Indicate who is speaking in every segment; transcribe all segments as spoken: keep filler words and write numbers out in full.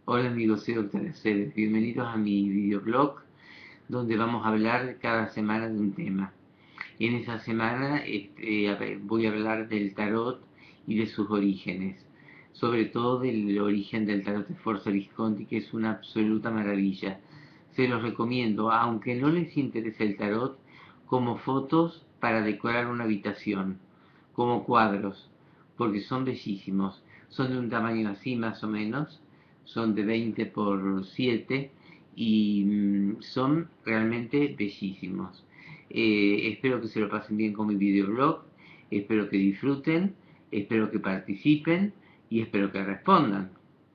Speaker 1: Hola amigos, soy doctor Aceves. Bienvenidos a mi videoblog donde vamos a hablar cada semana de un tema. En esta semana este, a ver, voy a hablar del tarot y de sus orígenes, sobre todo del origen del tarot de Sforza Visconti, que es una absoluta maravilla. Se los recomiendo, aunque no les interese el tarot, como fotos para decorar una habitación, como cuadros, porque son bellísimos. Son de un tamaño así más o menos, son de veinte por siete y mm, son realmente bellísimos. Eh, espero que se lo pasen bien con mi videoblog, espero que disfruten, espero que participen y espero que respondan.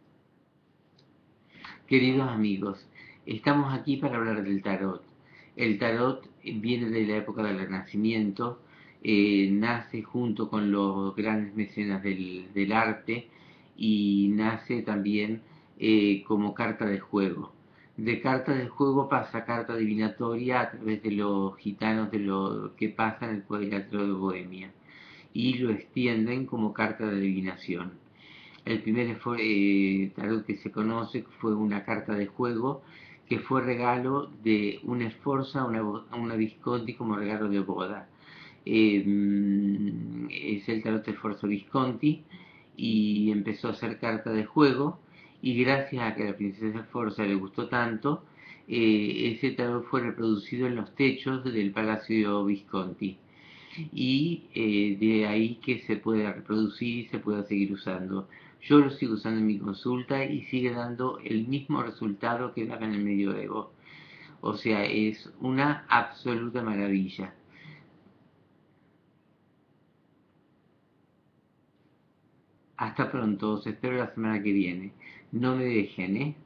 Speaker 1: Queridos amigos, estamos aquí para hablar del tarot. El tarot viene de la época del Renacimiento, eh, nace junto con los grandes mecenas del, del arte y nace también eh, como carta de juego. De carta de juego pasa a carta divinatoria a través de los gitanos de lo que pasa en el cuadrilátero de Bohemia y lo extienden como carta de adivinación. El primer fue, eh, tarot que se conoce fue una carta de juego que fue regalo de una Sforza a una, a una Visconti como regalo de boda. Eh, es el tarot de Sforza Visconti y empezó a hacer carta de juego y gracias a que a la princesa Sforza le gustó tanto, eh, ese tarot fue reproducido en los techos del Palacio Visconti y eh, de ahí que se pueda reproducir y se pueda seguir usando. Yo lo sigo usando en mi consulta y sigue dando el mismo resultado que daba en el medioevo. O sea, es una absoluta maravilla. Hasta pronto, os espero la semana que viene. No me dejen, ¿eh?